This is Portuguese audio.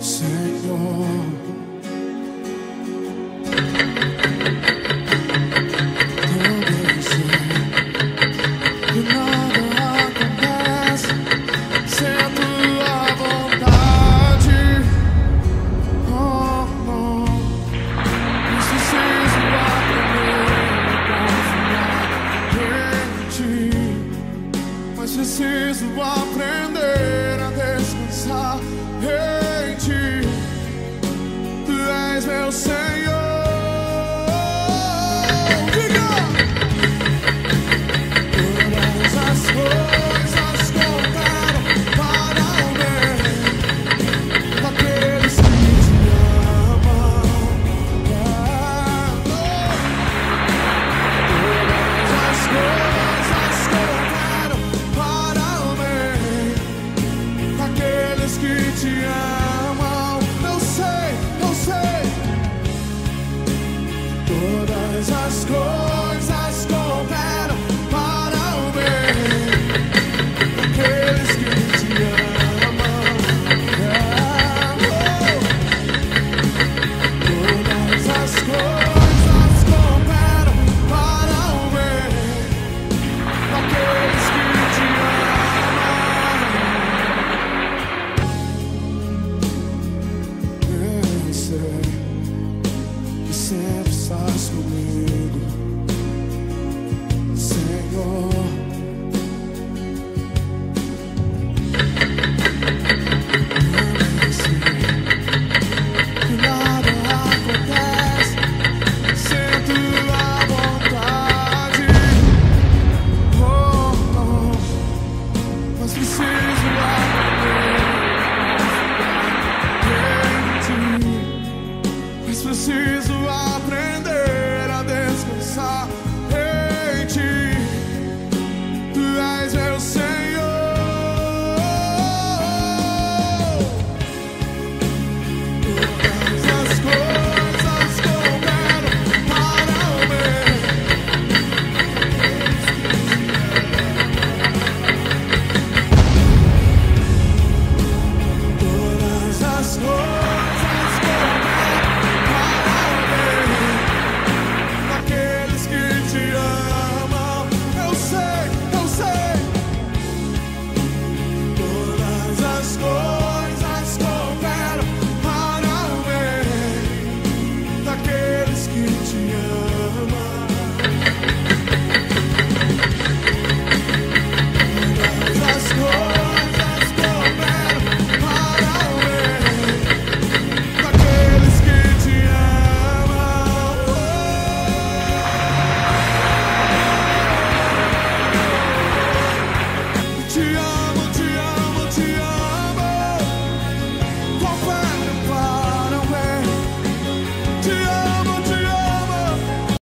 Senhor. Preciso aprender a descansar em ti. Tu és meu Senhor. Diga! Todas as coisas cooperam para o bem daqueles que te amam. Todas as coisas cooperam para o bem daqueles que te amam. Eu sei. Todas as coisas cooperam para o bem daqueles que te amam. Todas as coisas cooperam para o bem daqueles que te amam. Eu sei que sempre estás comigo, Senhor. Eu sei que nada acontece sem tua vontade. Mas preciso aprender em ti. Mas preciso aprender a descansar em ti. Tu és meu Senhor. Todas as coisas cooperam para o bem. Todas as coisas